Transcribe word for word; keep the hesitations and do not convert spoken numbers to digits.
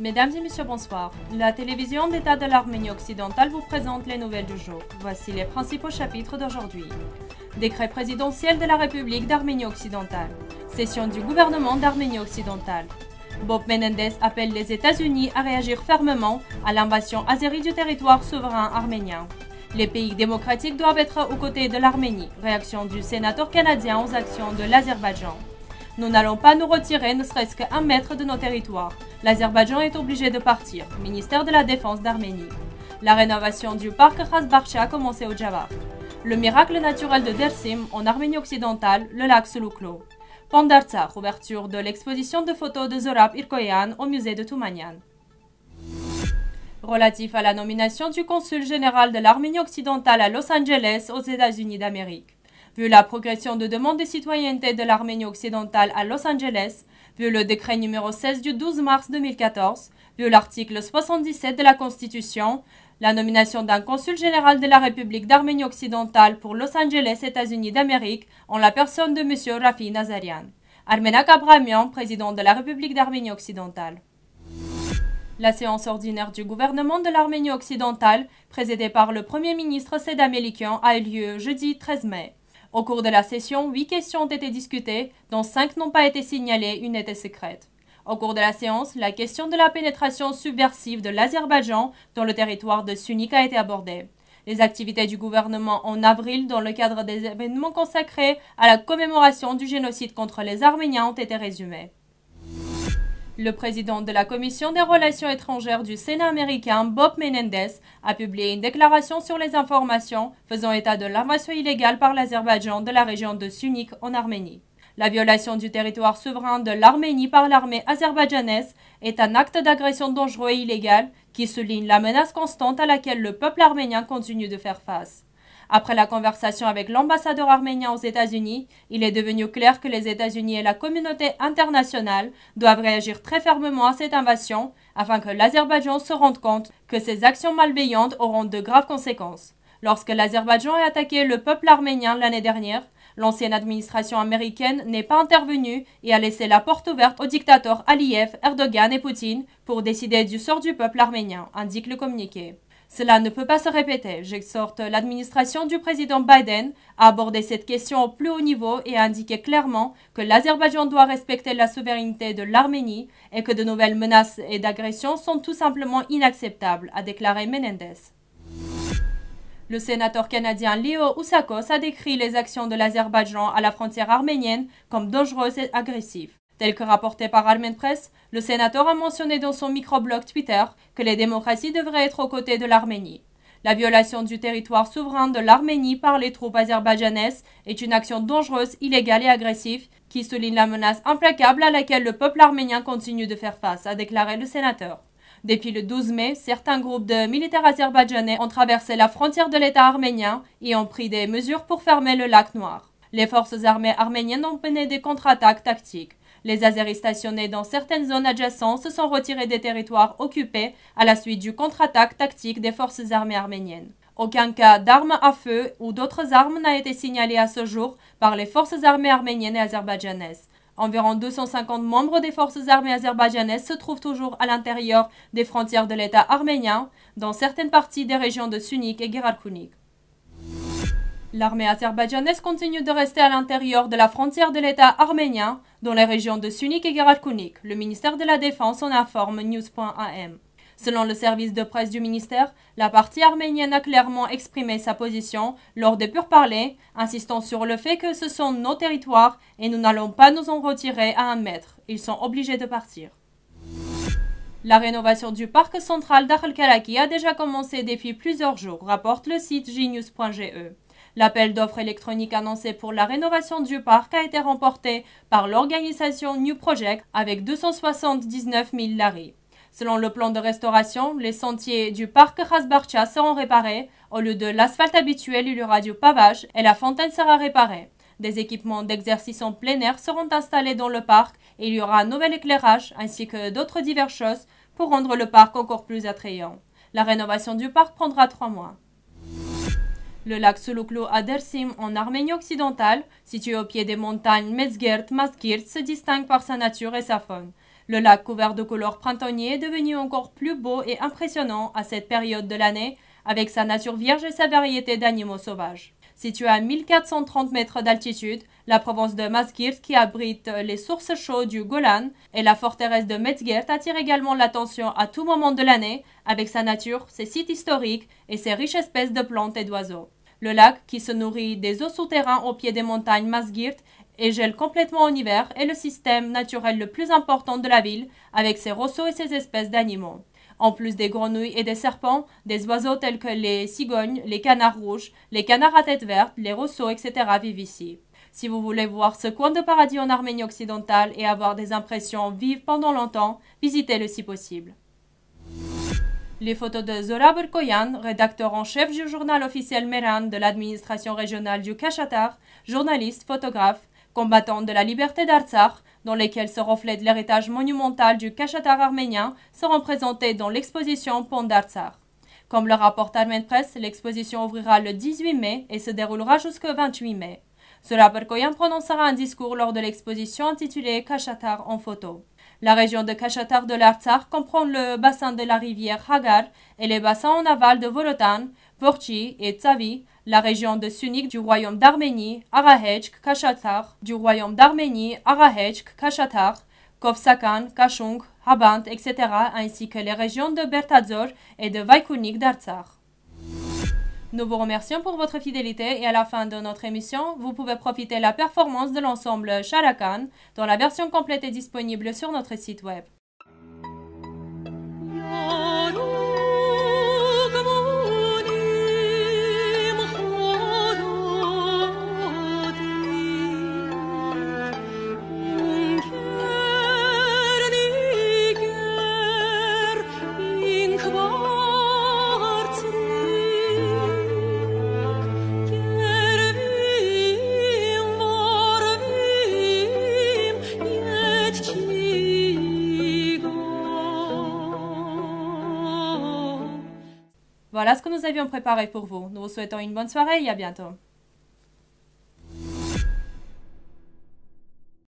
Mesdames et messieurs, bonsoir. La télévision d'État de l'Arménie occidentale vous présente les nouvelles du jour. Voici les principaux chapitres d'aujourd'hui. Décret présidentiel de la République d'Arménie occidentale. Session du gouvernement d'Arménie occidentale. Bob Menendez appelle les États-Unis à réagir fermement à l'invasion azérie du territoire souverain arménien. Les pays démocratiques doivent être aux côtés de l'Arménie. Réaction du sénateur canadien aux actions de l'Azerbaïdjan. Nous n'allons pas nous retirer ne serait-ce qu'un mètre de nos territoires. L'Azerbaïdjan est obligé de partir. Ministère de la Défense d'Arménie. La rénovation du parc Khazbarcha a commencé au Djavar. Le miracle naturel de Dersim en Arménie occidentale, le lac Suluklo. Pandartsakh, ouverture de l'exposition de photos de Zorab Irkoyan au musée de Toumanian. Relatif à la nomination du consul général de l'Arménie occidentale à Los Angeles aux États-Unis d'Amérique. Vu la progression de demande de citoyenneté de l'Arménie occidentale à Los Angeles, vu le décret numéro seize du douze mars deux mille quatorze, vu l'article soixante-dix-sept de la Constitution, la nomination d'un consul général de la République d'Arménie occidentale pour Los Angeles, États-Unis d'Amérique, en la personne de M. Rafi Nazarian. Armenak Abramian, président de la République d'Arménie occidentale. La séance ordinaire du gouvernement de l'Arménie occidentale, présidée par le Premier ministre Seda Melikian, a eu lieu jeudi treize mai. Au cours de la session, huit questions ont été discutées, dont cinq n'ont pas été signalées, une était secrète. Au cours de la séance, la question de la pénétration subversive de l'Azerbaïdjan dans le territoire de Sunik a été abordée. Les activités du gouvernement en avril dans le cadre des événements consacrés à la commémoration du génocide contre les Arméniens ont été résumées. Le président de la Commission des relations étrangères du Sénat américain, Bob Menendez, a publié une déclaration sur les informations faisant état de l'invasion illégale par l'Azerbaïdjan de la région de Sunik en Arménie. La violation du territoire souverain de l'Arménie par l'armée azerbaïdjanaise est un acte d'agression dangereux et illégal qui souligne la menace constante à laquelle le peuple arménien continue de faire face. Après la conversation avec l'ambassadeur arménien aux États-Unis, il est devenu clair que les États-Unis et la communauté internationale doivent réagir très fermement à cette invasion afin que l'Azerbaïdjan se rende compte que ces actions malveillantes auront de graves conséquences. Lorsque l'Azerbaïdjan a attaqué le peuple arménien l'année dernière, l'ancienne administration américaine n'est pas intervenue et a laissé la porte ouverte aux dictateurs Aliyev, Erdogan et Poutine pour décider du sort du peuple arménien, indique le communiqué. Cela ne peut pas se répéter. J'exhorte l'administration du président Biden à aborder cette question au plus haut niveau et à indiquer clairement que l'Azerbaïdjan doit respecter la souveraineté de l'Arménie et que de nouvelles menaces et d'agressions sont tout simplement inacceptables, a déclaré Menendez. Le sénateur canadien Leo Oussakos a décrit les actions de l'Azerbaïdjan à la frontière arménienne comme dangereuses et agressives. Tel que rapporté par Armen Press, le sénateur a mentionné dans son microblog Twitter que les démocraties devraient être aux côtés de l'Arménie. La violation du territoire souverain de l'Arménie par les troupes azerbaïdjanaises est une action dangereuse, illégale et agressive qui souligne la menace implacable à laquelle le peuple arménien continue de faire face, a déclaré le sénateur. Depuis le douze mai, certains groupes de militaires azerbaïdjanais ont traversé la frontière de l'État arménien et ont pris des mesures pour fermer le lac Noir. Les forces armées arméniennes ont mené des contre-attaques tactiques. Les Azéris stationnés dans certaines zones adjacentes se sont retirés des territoires occupés à la suite du contre-attaque tactique des forces armées arméniennes. Aucun cas d'armes à feu ou d'autres armes n'a été signalé à ce jour par les forces armées arméniennes et azerbaïdjanaises. Environ deux cent cinquante membres des forces armées azerbaïdjanaises se trouvent toujours à l'intérieur des frontières de l'État arménien, dans certaines parties des régions de Sunik et Geralkunik. L'armée azerbaïdjanaise continue de rester à l'intérieur de la frontière de l'État arménien, dans les régions de Sunik et Geralkunik. Le ministère de la Défense en informe news point a m. Selon le service de presse du ministère, la partie arménienne a clairement exprimé sa position lors des pourparlers, insistant sur le fait que ce sont nos territoires et nous n'allons pas nous en retirer à un mètre. Ils sont obligés de partir. La rénovation du parc central d'Akhalkalaki a déjà commencé depuis plusieurs jours, rapporte le site j news point g e. L'appel d'offres électronique annoncé pour la rénovation du parc a été remporté par l'organisation New Project avec deux cent soixante-dix-neuf mille lari. Selon le plan de restauration, les sentiers du parc Khazbarcha seront réparés. Au lieu de l'asphalte habituel, il y aura du pavage et la fontaine sera réparée. Des équipements d'exercice en plein air seront installés dans le parc et il y aura un nouvel éclairage ainsi que d'autres diverses choses pour rendre le parc encore plus attrayant. La rénovation du parc prendra trois mois. Le lac Suluklo à Dersim, en Arménie occidentale, situé au pied des montagnes Mezgert, Mazgirt, se distingue par sa nature et sa faune. Le lac couvert de couleurs printaniers est devenu encore plus beau et impressionnant à cette période de l'année, avec sa nature vierge et sa variété d'animaux sauvages. Située à mille quatre cent trente mètres d'altitude, la province de Mazgirt, qui abrite les sources chaudes du Golan, et la forteresse de Metzgirt attirent également l'attention à tout moment de l'année, avec sa nature, ses sites historiques et ses riches espèces de plantes et d'oiseaux. Le lac, qui se nourrit des eaux souterraines au pied des montagnes Mazgirt et gèle complètement en hiver, est le système naturel le plus important de la ville, avec ses rosseaux et ses espèces d'animaux. En plus des grenouilles et des serpents, des oiseaux tels que les cigognes, les canards rouges, les canards à tête verte, les rosseaux, et cetera vivent ici. Si vous voulez voir ce coin de paradis en Arménie occidentale et avoir des impressions vives pendant longtemps, visitez-le si possible. Les photos de Zora Berkoyan, rédacteur en chef du journal officiel Meran de l'administration régionale du Kashatar, journaliste, photographe, combattant de la liberté d'Artsakh, dans lesquels se reflète l'héritage monumental du Kashatar arménien, seront présentées dans l'exposition Pont d'Artsakh. Comme le rapporte Armen Press, l'exposition ouvrira le dix-huit mai et se déroulera jusqu'au vingt-huit mai. Zora Berkoyan prononcera un discours lors de l'exposition intitulée Kashatar en photo. La région de Kashatar de l'Artsakh comprend le bassin de la rivière Hagar et les bassins en aval de Volotan, Vorchi et Tsavi, la région de Sunik du royaume d'Arménie, Arahechk, Kashatar, du royaume d'Arménie, Arahechk, Kashatar, Kovsakan, Kachung, Habant, et cetera, ainsi que les régions de Bertadzor et de Vaikunik d'Artsakh. Nous vous remercions pour votre fidélité et à la fin de notre émission, vous pouvez profiter de la performance de l'ensemble Sharakan, dont la version complète est disponible sur notre site web. Voilà ce que nous avions préparé pour vous. Nous vous souhaitons une bonne soirée et à bientôt.